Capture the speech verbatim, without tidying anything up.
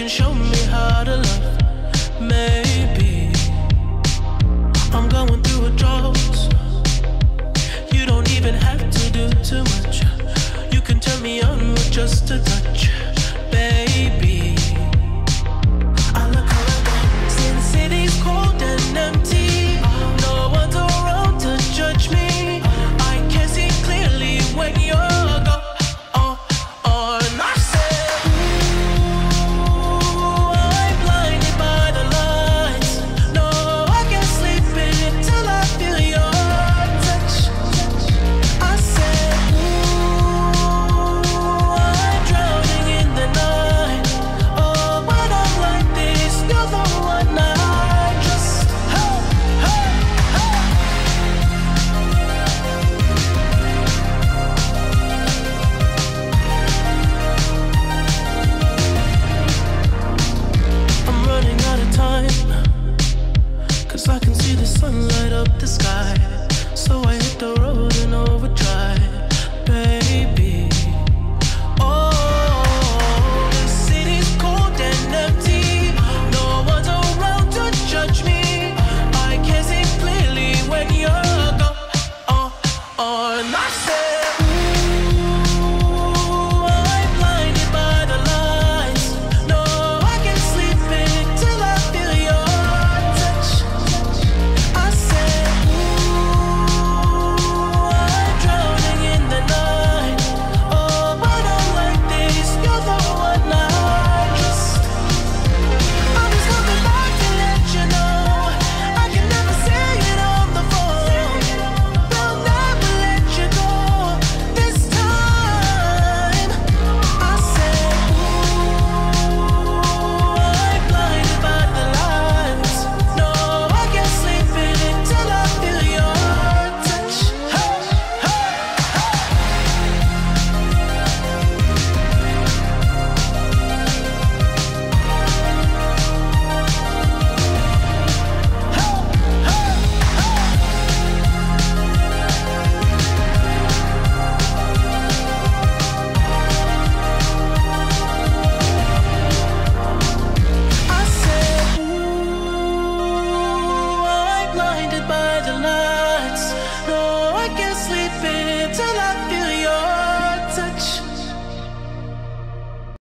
show me how to love. Maybe I'm going through a drought. You don't even have to do too much. You can turn me on with just a touch, baby. I look around, see the city's cold and empty. No one's around to judge me. I can see clearly when you're gone. Oh, oh, and I said, ooh, I'm blinded by the lights. No, I can't sleep until I feel your touch. I said, ooh, I'm drowning in the night. Oh, when I'm like this, you're the one I trust. Hey, hey, hey. I'm running out of time, 'cause I can see the sun light up the sky. So I hit the road in overdrive, baby. Oh, the city's cold and empty. No one's around to judge me. I can see clearly when you're gone. Oh, oh, and I said, ooh, I'm blinded by the lights. No, I can't sleep until I feel your touch. I said, ooh, I'm drowning in the night. Oh, when I'm like this, you're the one I trust. I'm just coming back to let you know I can never say it on the phone. They'll never let you go this time. I said, ooh, I'm blinded by the lights. No, I can't sleep until I feel your touch. Hey, hey, I said, ooh, I'm blinded by the lights. No, I can't sleep